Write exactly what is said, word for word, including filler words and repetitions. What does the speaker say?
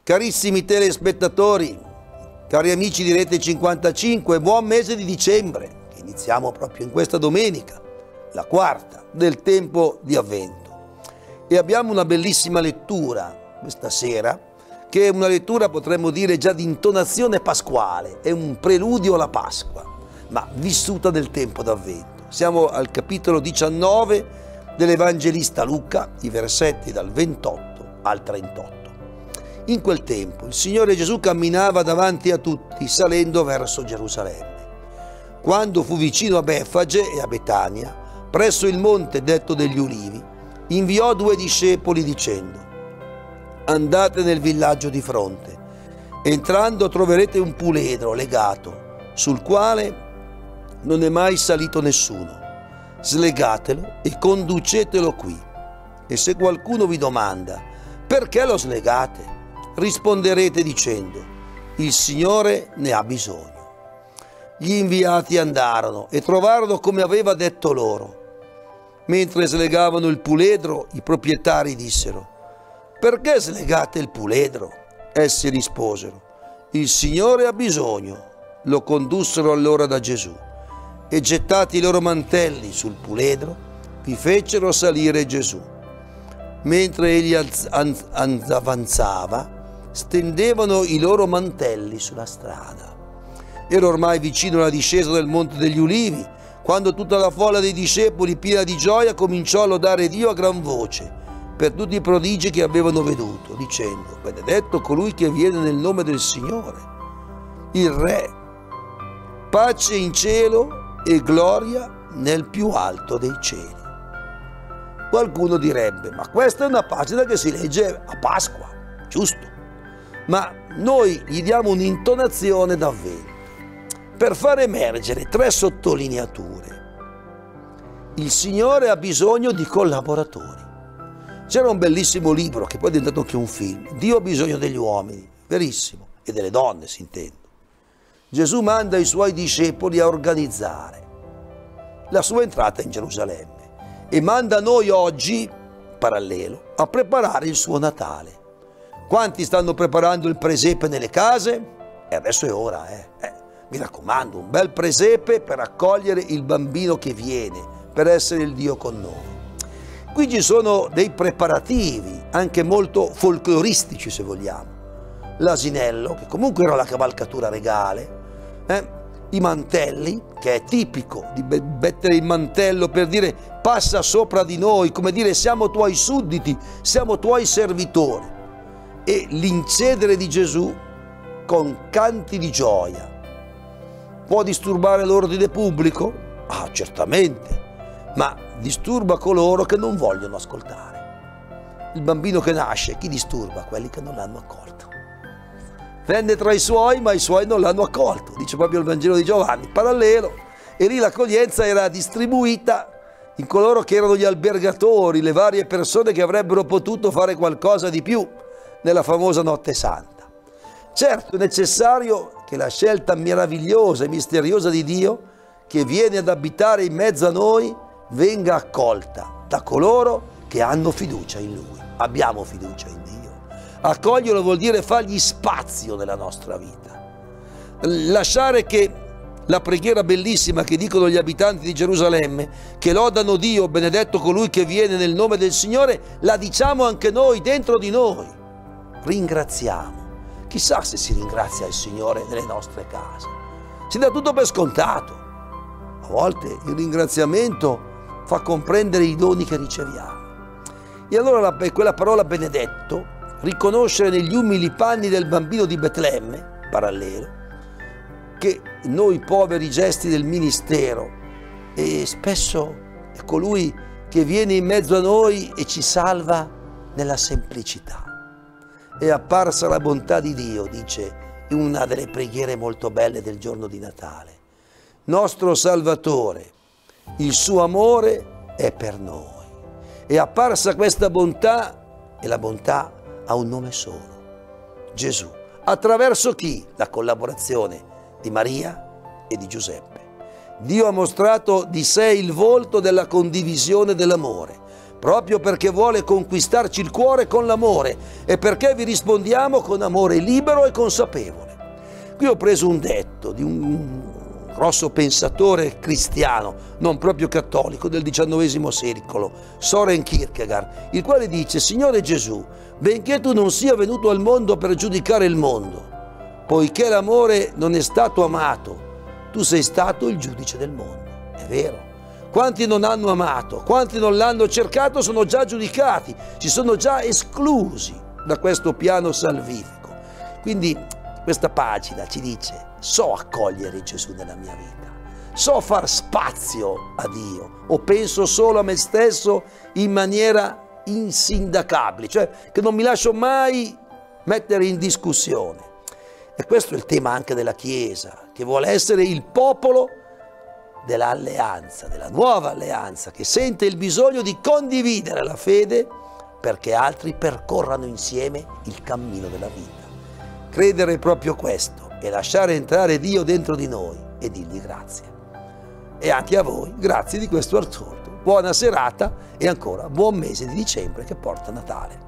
Carissimi telespettatori, cari amici di Rete cinquantacinque, buon mese di dicembre, che iniziamo proprio in questa domenica, la quarta del tempo di Avvento. E abbiamo una bellissima lettura questa sera, che è una lettura, potremmo dire, già di intonazione pasquale, è un preludio alla Pasqua, ma vissuta nel tempo d'Avvento. Siamo al capitolo diciannove dell'Evangelista Luca, i versetti dal ventotto al trentotto. In quel tempo il Signore Gesù camminava davanti a tutti, salendo verso Gerusalemme. Quando fu vicino a Befage e a Betania, presso il monte detto degli Ulivi, inviò due discepoli dicendo: andate nel villaggio di fronte. Entrando troverete un puledro legato, sul quale non è mai salito nessuno. Slegatelo e conducetelo qui. E se qualcuno vi domanda: perché lo slegate? Risponderete dicendo: il Signore ne ha bisogno. Gli inviati andarono e trovarono come aveva detto loro. Mentre slegavano il puledro, i proprietari dissero: perché slegate il puledro? Essi risposero: il Signore ha bisogno. Lo condussero allora da Gesù e, gettati i loro mantelli sul puledro, vi fecero salire Gesù. Mentre egli avanzava, stendevano i loro mantelli sulla strada. Era ormai vicino alla discesa del Monte degli Ulivi, quando tutta la folla dei discepoli, piena di gioia, cominciò a lodare Dio a gran voce per tutti i prodigi che avevano veduto, dicendo: benedetto colui che viene nel nome del Signore, il Re, pace in cielo e gloria nel più alto dei cieli. Qualcuno direbbe: ma questa è una pagina che si legge a Pasqua, giusto? Ma noi gli diamo un'intonazione d'Avvento per far emergere tre sottolineature. Il Signore ha bisogno di collaboratori. C'era un bellissimo libro che poi è diventato anche un film: Dio ha bisogno degli uomini, verissimo, e delle donne, si intende. Gesù manda i suoi discepoli a organizzare la sua entrata in Gerusalemme e manda noi oggi, parallelo, a preparare il suo Natale. Quanti stanno preparando il presepe nelle case? E adesso è ora, eh. eh. Mi raccomando, un bel presepe per accogliere il bambino che viene, per essere il Dio con noi. Qui ci sono dei preparativi, anche molto folcloristici se vogliamo. L'asinello, che comunque era la cavalcatura regale, eh? I mantelli, che è tipico di mettere il mantello per dire passa sopra di noi, come dire siamo tuoi sudditi, siamo tuoi servitori. E l'incedere di Gesù con canti di gioia. Può disturbare l'ordine pubblico? Ah, certamente, ma disturba coloro che non vogliono ascoltare. Il bambino che nasce, chi disturba? Quelli che non l'hanno accolto. Venne tra i suoi, ma i suoi non l'hanno accolto, dice proprio il Vangelo di Giovanni, parallelo. E lì l'accoglienza era distribuita in coloro che erano gli albergatori, le varie persone che avrebbero potuto fare qualcosa di più nella famosa Notte Santa. Certo, è necessario che la scelta meravigliosa e misteriosa di Dio, che viene ad abitare in mezzo a noi, venga accolta da coloro che hanno fiducia in Lui. Abbiamo fiducia in Dio. Accoglierlo vuol dire fargli spazio nella nostra vita. Lasciare che la preghiera bellissima che dicono gli abitanti di Gerusalemme, che lodano Dio, benedetto colui che viene nel nome del Signore, la diciamo anche noi dentro di noi. Ringraziamo. Chissà se si ringrazia il Signore nelle nostre case. Si dà tutto per scontato. A volte il ringraziamento fa comprendere i doni che riceviamo. E allora la, quella parola benedetto, riconoscere negli umili panni del bambino di Betlemme, parallelo, che noi poveri gesti del ministero, e spesso è colui che viene in mezzo a noi e ci salva nella semplicità. È apparsa la bontà di Dio, dice in una delle preghiere molto belle del giorno di Natale. Nostro Salvatore, il suo amore è per noi. È apparsa questa bontà e la bontà ha un nome solo: Gesù. Attraverso chi? La collaborazione di Maria e di Giuseppe. Dio ha mostrato di sé il volto della condivisione dell'amore, proprio perché vuole conquistarci il cuore con l'amore e perché vi rispondiamo con amore libero e consapevole. Qui ho preso un detto di un grosso pensatore cristiano, non proprio cattolico, del diciannovesimo secolo, Søren Kierkegaard, il quale dice: Signore Gesù, benché tu non sia venuto al mondo per giudicare il mondo, poiché l'amore non è stato amato, tu sei stato il giudice del mondo. È vero. Quanti non hanno amato, quanti non l'hanno cercato sono già giudicati, si sono già esclusi da questo piano salvifico. Quindi questa pagina ci dice: so accogliere Gesù nella mia vita, so far spazio a Dio, o penso solo a me stesso in maniera insindacabile, cioè che non mi lascio mai mettere in discussione. E questo è il tema anche della Chiesa, che vuole essere il popolo dell'alleanza, della nuova alleanza, che sente il bisogno di condividere la fede perché altri percorrano insieme il cammino della vita. Credere proprio questo e lasciare entrare Dio dentro di noi e dirgli grazie. E anche a voi, grazie di questo ascolto. Buona serata e ancora buon mese di dicembre che porta Natale.